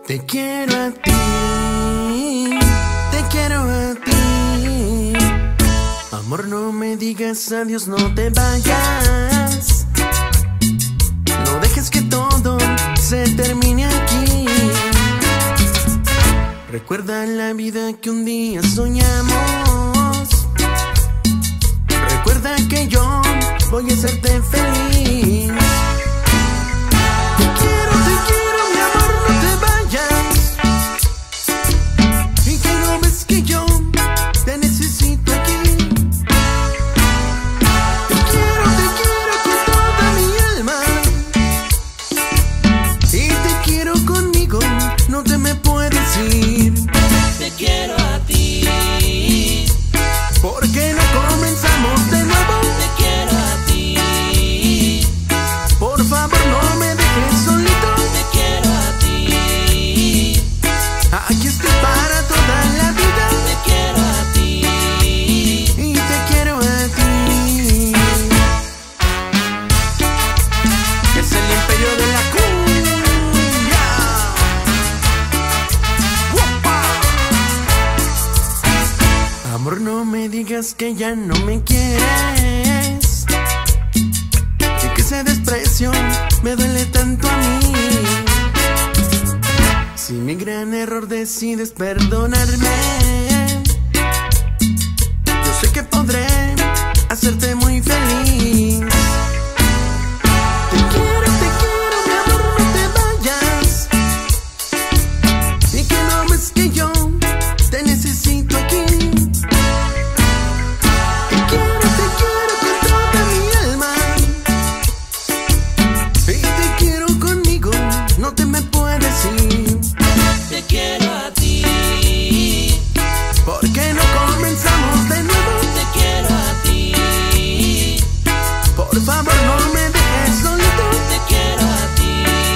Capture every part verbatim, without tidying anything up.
Te quiero a ti, te quiero a ti. Amor, no me digas adiós, no te vayas. No dejes que todo se termine aquí. Recuerda la vida que un día soñamos. Recuerda que yo voy a hacerte feliz. Te quiero, te quiero, mi amor, no te vayas. Y que no ves que yo te necesito aquí. Te quiero, te quiero con toda mi alma. Y te quiero conmigo, no te me puedes ir. Te quiero a ti. ¿Por qué no comenzamos de nuevo? Te quiero a ti. Por favor, no me dejes solito. Te quiero a ti. Aquí estoy para toda la vida. Te quiero a ti. Y te quiero a ti. Es el imperio de la cumbia. ¡Upa! Amor, no me digas que ya no me quieres, y que ese desprecio me duele tanto a mí. Si mi gran error decides perdonarme, yo sé que podré hacerte muy feliz. Te quiero, te quiero, mi amor, no te vayas. Y que no ves que yo te necesito aquí. Te quiero, te quiero con toda mi alma. Y te quiero conmigo, no te me puedes ir. Te quiero a ti. ¿Por qué no comenzamos de nuevo? Te quiero a ti. Por favor, no me dejes solito. Te quiero a ti.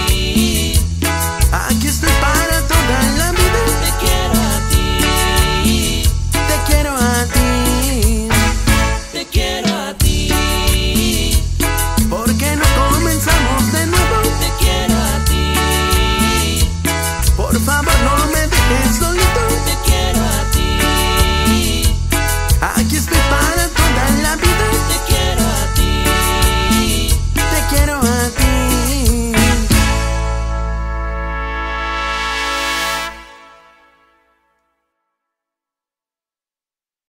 Aquí estoy para toda la vida. Te quiero a ti. Te quiero a ti. Te quiero a ti. ¿Por qué no comenzamos de nuevo? Te quiero a ti. Por favor, no me dejes solito. Te quiero a ti. Aquí estoy para